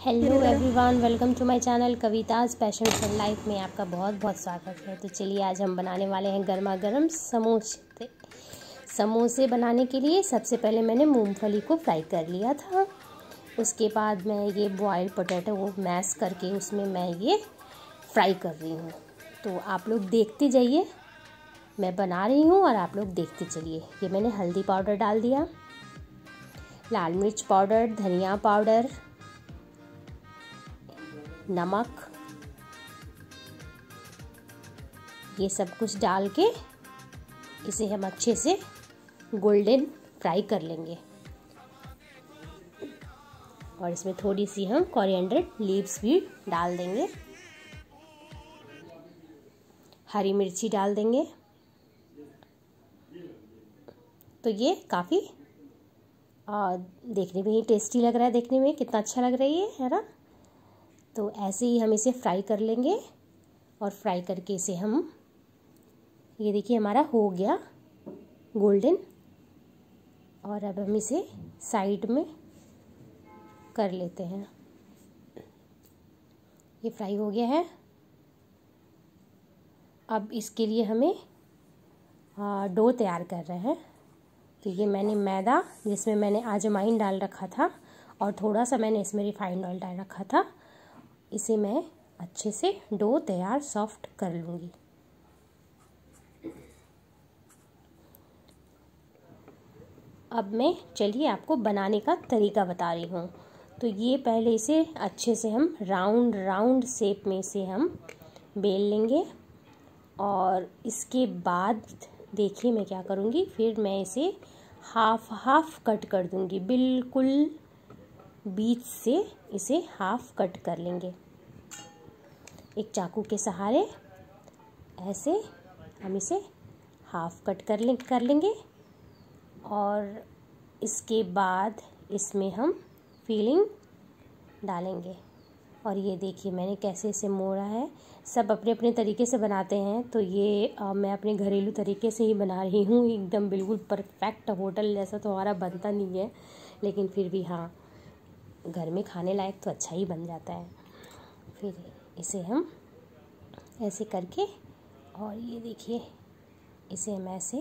Hello everyone, welcome to my channel Kavita's passion for life में आपका बहुत बहुत स्वागत है। तो चलिए आज हम बनाने वाले हैं गर्मा गर्म समोसे। समोसे बनाने के लिए सबसे पहले मैंने मूंगफली को फ्राई कर लिया था। उसके बाद मैं ये बॉइल्ड पोटैटो को मैश करके उसमें मैं ये फ्राई कर रही हूँ। तो आप लोग देखते जाइए, मैं बना रही हूँ और आप लोग देखते चलिए। ये मैंने हल्दी पाउडर डाल दिया, लाल मिर्च पाउडर, धनिया पाउडर, नमक, ये सब कुछ डाल के इसे हम अच्छे से गोल्डन फ्राई कर लेंगे। और इसमें थोड़ी सी हम कोरिएंडर लीव्स भी डाल देंगे, हरी मिर्ची डाल देंगे। तो ये काफ़ी देखने में ही टेस्टी लग रहा है। देखने में कितना अच्छा लग रहा है ना। तो ऐसे ही हम इसे फ्राई कर लेंगे और फ्राई करके इसे हम, ये देखिए हमारा हो गया गोल्डन। और अब हम इसे साइड में कर लेते हैं। ये फ्राई हो गया है। अब इसके लिए हमें डो तैयार कर रहे हैं। तो ये मैंने मैदा, जिसमें मैंने अजवाइन डाल रखा था और थोड़ा सा मैंने इसमें रिफाइंड ऑयल डाल रखा था, इसे मैं अच्छे से डो तैयार सॉफ्ट कर लूँगी। अब मैं चलिए आपको बनाने का तरीका बता रही हूँ। तो ये पहले इसे अच्छे से हम राउंड राउंड शेप में इसे हम बेल लेंगे। और इसके बाद देखिए मैं क्या करूँगी, फिर मैं इसे हाफ हाफ कट कर दूँगी। बिल्कुल बीच से इसे हाफ कट कर लेंगे। एक चाकू के सहारे ऐसे हम इसे हाफ कट कर लेंगे। और इसके बाद इसमें हम फिलिंग डालेंगे। और ये देखिए मैंने कैसे इसे मोड़ा है। सब अपने अपने तरीके से बनाते हैं, तो ये मैं अपने घरेलू तरीके से ही बना रही हूँ। एकदम बिल्कुल परफेक्ट होटल जैसा तो हमारा बनता नहीं है, लेकिन फिर भी हाँ, घर में खाने लायक तो अच्छा ही बन जाता है। फिर इसे हम ऐसे करके, और ये देखिए इसे हम ऐसे,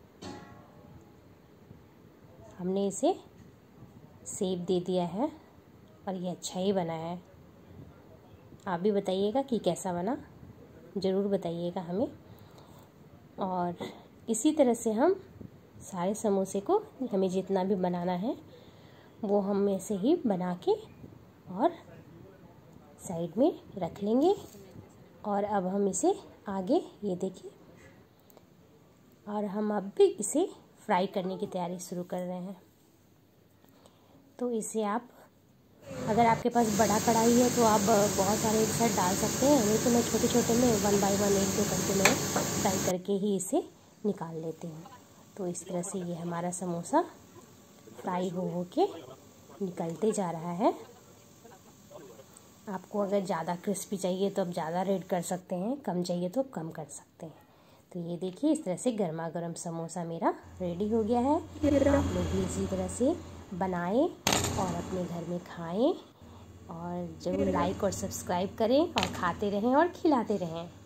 हमने इसे शेप दे दिया है और ये अच्छा ही बना है। आप भी बताइएगा कि कैसा बना, ज़रूर बताइएगा हमें। और इसी तरह से हम सारे समोसे को, हमें जितना भी बनाना है वो हम ऐसे ही बना के और साइड में रख लेंगे। और अब हम इसे आगे, ये देखिए, और हम अब भी इसे फ्राई करने की तैयारी शुरू कर रहे हैं। तो इसे आप, अगर आपके पास बड़ा कढ़ाई है तो आप बहुत सारे एक साथ डाल सकते हैं, नहीं तो मैं छोटे छोटे में 1 बाय 1 एक दो करके मैं फ्राई करके ही इसे निकाल लेती हूँ। तो इस तरह से ये हमारा समोसा फ्राई हो के निकलते जा रहा है। आपको अगर ज़्यादा क्रिस्पी चाहिए तो आप ज़्यादा रेड कर सकते हैं, कम चाहिए तो कम कर सकते हैं। तो ये देखिए इस तरह से गर्मा गर्म समोसा मेरा रेडी हो गया है। आप लोग भी इसी तरह से बनाएं और अपने घर में खाएं। और ज़रूर लाइक और सब्सक्राइब करें और खाते रहें और खिलाते रहें।